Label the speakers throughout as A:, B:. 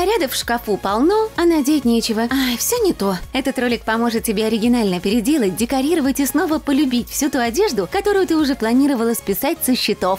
A: Нарядов в шкафу полно, а надеть нечего. Ай, все не то. Этот ролик поможет тебе оригинально переделать, декорировать и снова полюбить всю ту одежду, которую ты уже планировала списать со счетов.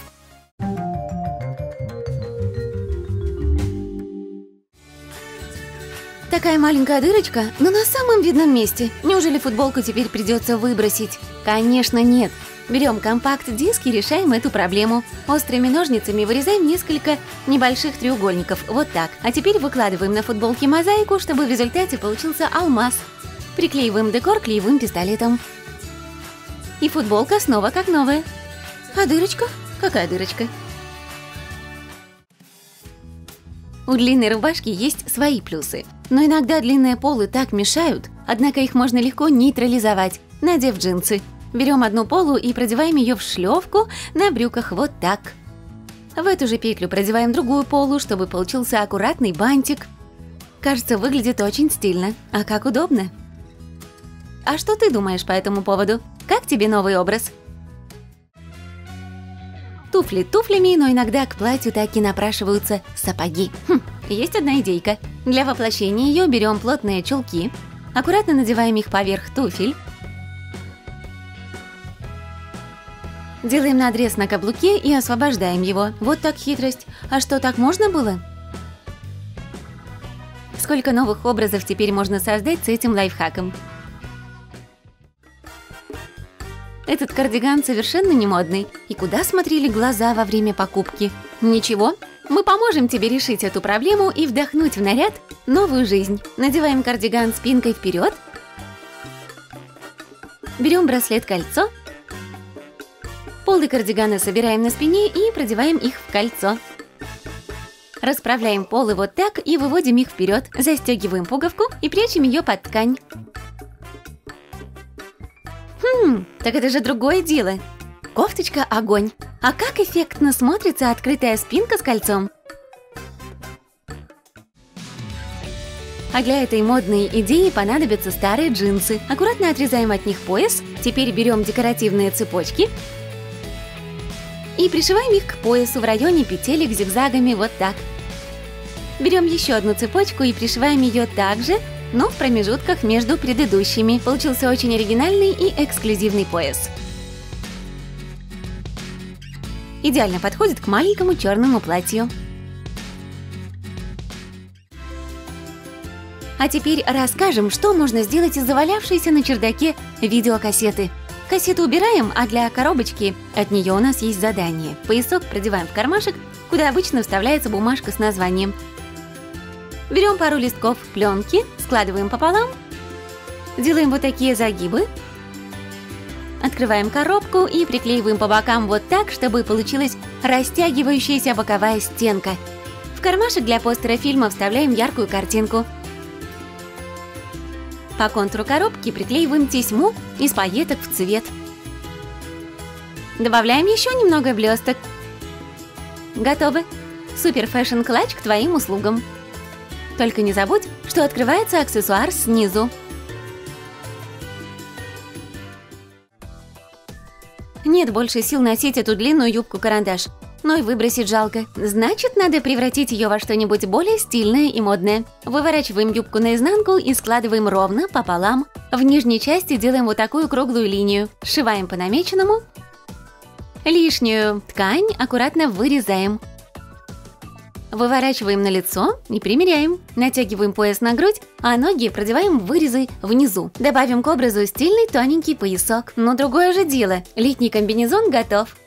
A: Такая маленькая дырочка, но на самом видном месте. Неужели футболку теперь придется выбросить? Конечно, нет. Берем компакт-диск и решаем эту проблему. Острыми ножницами вырезаем несколько небольших треугольников, вот так. А теперь выкладываем на футболке мозаику, чтобы в результате получился алмаз. Приклеиваем декор клеевым пистолетом. И футболка снова как новая. А дырочка? Какая дырочка? У длинной рубашки есть свои плюсы. Но иногда длинные полы так мешают, однако их можно легко нейтрализовать, надев джинсы. Берем одну полу и продеваем ее в шлевку на брюках вот так. В эту же петлю продеваем другую полу, чтобы получился аккуратный бантик. Кажется, выглядит очень стильно. А как удобно. А что ты думаешь по этому поводу? Как тебе новый образ? Туфли туфлями, но иногда к платью так и напрашиваются сапоги. Есть одна идейка. Для воплощения ее берем плотные чулки, аккуратно надеваем их поверх туфель, делаем надрез на каблуке и освобождаем его. Вот так хитрость. А что, так можно было? Сколько новых образов теперь можно создать с этим лайфхаком? Этот кардиган совершенно не модный. И куда смотрели глаза во время покупки? Ничего, мы поможем тебе решить эту проблему и вдохнуть в наряд новую жизнь. Надеваем кардиган спинкой вперед. Берем браслет-кольцо. Полы кардигана собираем на спине и продеваем их в кольцо. Расправляем полы вот так и выводим их вперед. Застегиваем пуговку и прячем ее под ткань. Так это же другое дело. Кофточка – огонь. А как эффектно смотрится открытая спинка с кольцом. А для этой модной идеи понадобятся старые джинсы. Аккуратно отрезаем от них пояс. Теперь берем декоративные цепочки и пришиваем их к поясу в районе петелек зигзагами вот так. Берем еще одну цепочку и пришиваем ее также, но в промежутках между предыдущими. Получился очень оригинальный и эксклюзивный пояс. Идеально подходит к маленькому черному платью. А теперь расскажем, что можно сделать из завалявшейся на чердаке видеокассеты. Кассету убираем, а для коробочки от нее у нас есть задание. Поясок продеваем в кармашек, куда обычно вставляется бумажка с названием. Берем пару листков пленки, складываем пополам, делаем вот такие загибы, открываем коробку и приклеиваем по бокам вот так, чтобы получилась растягивающаяся боковая стенка. В кармашек для постера фильма вставляем яркую картинку. По контуру коробки приклеиваем тесьму из пайеток в цвет. Добавляем еще немного блесток. Готово! Супер фэшн клатч к твоим услугам. Только не забудь, что открывается аксессуар снизу. Нет больше сил носить эту длинную юбку-карандаш, но и выбросить жалко. Значит, надо превратить ее во что-нибудь более стильное и модное. Выворачиваем юбку наизнанку и складываем ровно пополам. В нижней части делаем вот такую круглую линию. Сшиваем по намеченному. Лишнюю ткань аккуратно вырезаем. Выворачиваем на лицо и примеряем. Натягиваем пояс на грудь, а ноги продеваем в вырезы внизу. Добавим к образу стильный тоненький поясок. Но другое же дело. Летний комбинезон готов.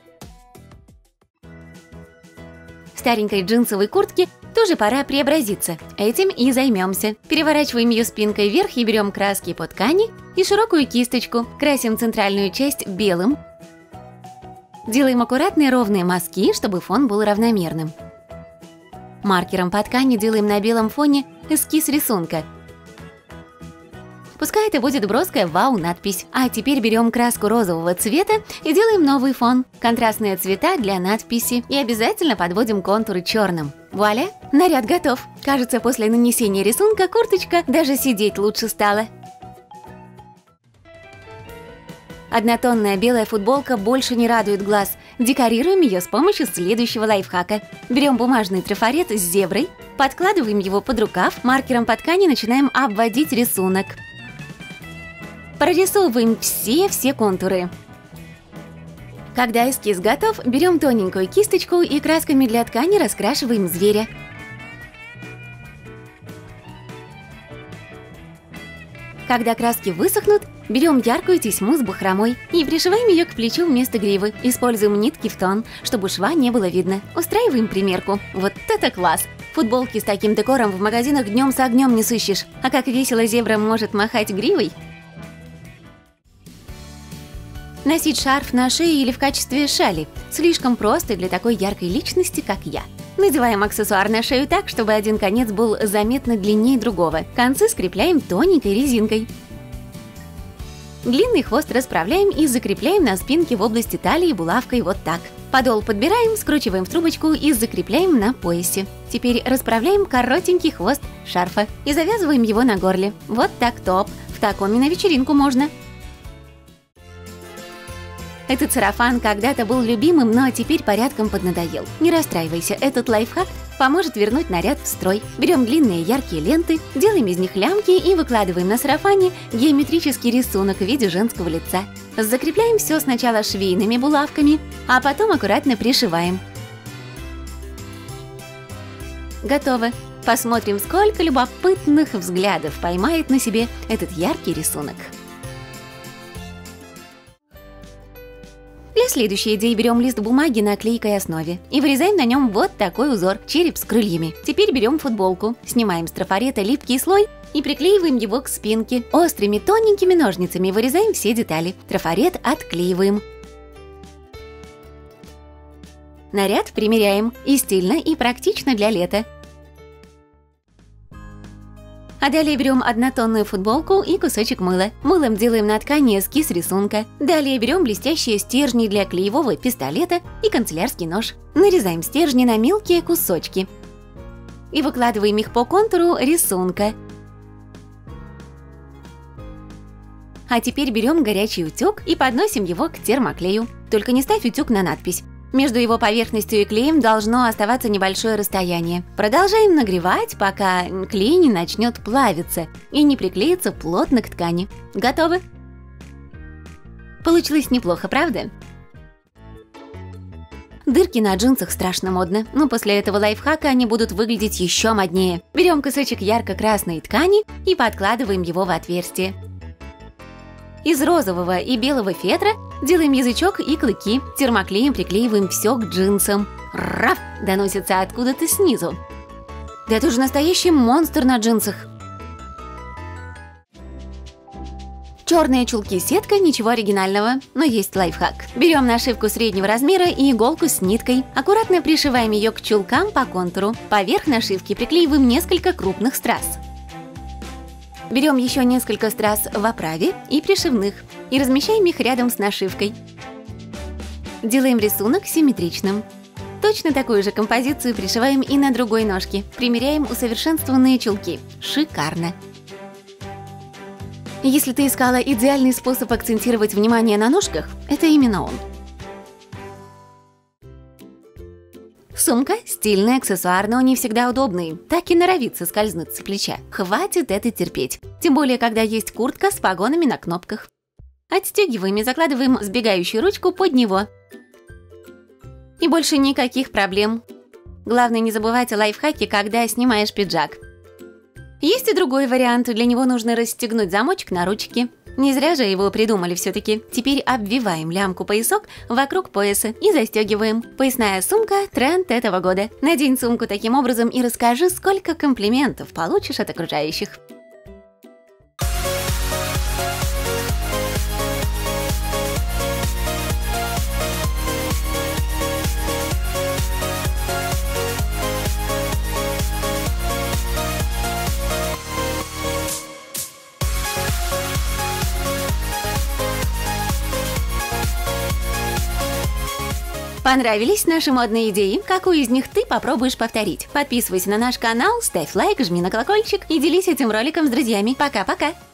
A: В старенькой джинсовой куртке тоже пора преобразиться. Этим и займемся. Переворачиваем ее спинкой вверх и берем краски по ткани и широкую кисточку. Красим центральную часть белым. Делаем аккуратные ровные мазки, чтобы фон был равномерным. Маркером по ткани делаем на белом фоне эскиз рисунка. Пускай это будет броская вау-надпись. А теперь берем краску розового цвета и делаем новый фон. Контрастные цвета для надписи. И обязательно подводим контуры черным. Вуаля! Наряд готов. Кажется, после нанесения рисунка курточка даже сидеть лучше стала. Однотонная белая футболка больше не радует глаз. Декорируем ее с помощью следующего лайфхака. Берем бумажный трафарет с зеброй, подкладываем его под рукав, маркером по ткани начинаем обводить рисунок. Прорисовываем все контуры. Когда эскиз готов, берем тоненькую кисточку и красками для ткани раскрашиваем зверя. Когда краски высохнут, берем яркую тесьму с бахромой и пришиваем ее к плечу вместо гривы. Используем нитки в тон, чтобы шва не было видно. Устраиваем примерку. Вот это класс! Футболки с таким декором в магазинах днем с огнем не сыщешь. А как весело зебра может махать гривой! Носить шарф на шее или в качестве шали слишком просто для такой яркой личности, как я. Надеваем аксессуар на шею так, чтобы один конец был заметно длиннее другого. Концы скрепляем тоненькой резинкой. Длинный хвост расправляем и закрепляем на спинке в области талии булавкой вот так. Подол подбираем, скручиваем в трубочку и закрепляем на поясе. Теперь расправляем коротенький хвост шарфа и завязываем его на горле. Вот так топ. В таком и на вечеринку можно. Этот сарафан когда-то был любимым, но теперь порядком поднадоел. Не расстраивайся, этот лайфхак поможет вернуть наряд в строй. Берем длинные яркие ленты, делаем из них лямки и выкладываем на сарафане геометрический рисунок в виде женского лица. Закрепляем все сначала швейными булавками, а потом аккуратно пришиваем. Готово. Посмотрим, сколько любопытных взглядов поймает на себе этот яркий рисунок. Для следующей идеи берем лист бумаги на клейкой основе и вырезаем на нем вот такой узор – череп с крыльями. Теперь берем футболку, снимаем с трафарета липкий слой и приклеиваем его к спинке. Острыми тоненькими ножницами вырезаем все детали. Трафарет отклеиваем. Наряд примеряем. И стильно, и практично для лета. А далее берем однотонную футболку и кусочек мыла. Мылом делаем на ткани эскиз рисунка. Далее берем блестящие стержни для клеевого пистолета и канцелярский нож. Нарезаем стержни на мелкие кусочки и выкладываем их по контуру рисунка. А теперь берем горячий утюг и подносим его к термоклею. Только не ставь утюг на надпись. Между его поверхностью и клеем должно оставаться небольшое расстояние. Продолжаем нагревать, пока клей не начнет плавиться и не приклеится плотно к ткани. Готово! Получилось неплохо, правда? Дырки на джинсах страшно модно, но после этого лайфхака они будут выглядеть еще моднее. Берем кусочек ярко-красной ткани и подкладываем его в отверстие. Из розового и белого фетра делаем язычок и клыки. Термоклеем приклеиваем все к джинсам. Раф! Доносится откуда-то снизу. Да это же настоящий монстр на джинсах. Черные чулки-сетка, ничего оригинального, но есть лайфхак. Берем нашивку среднего размера и иголку с ниткой. Аккуратно пришиваем ее к чулкам по контуру. Поверх нашивки приклеиваем несколько крупных страз. Берем еще несколько страз в оправе и пришивных и размещаем их рядом с нашивкой. Делаем рисунок симметричным. Точно такую же композицию пришиваем и на другой ножке. Примеряем усовершенствованные чулки. Шикарно! Если ты искала идеальный способ акцентировать внимание на ножках, это именно он. Сумка – стильный аксессуар, но не всегда удобный. Так и норовит соскользнуть с плеча. Хватит это терпеть. Тем более, когда есть куртка с погонами на кнопках. Отстегиваем и закладываем сбегающую ручку под него. И больше никаких проблем. Главное не забывать о лайфхаке, когда снимаешь пиджак. Есть и другой вариант. Для него нужно расстегнуть замочек на ручке. Не зря же его придумали все-таки. Теперь обвиваем лямку-поясок вокруг пояса и застегиваем. Поясная сумка – тренд этого года. Надень сумку таким образом и расскажи, сколько комплиментов получишь от окружающих. Понравились наши модные идеи? Какую из них ты попробуешь повторить? Подписывайся на наш канал, ставь лайк, жми на колокольчик и делись этим роликом с друзьями. Пока-пока!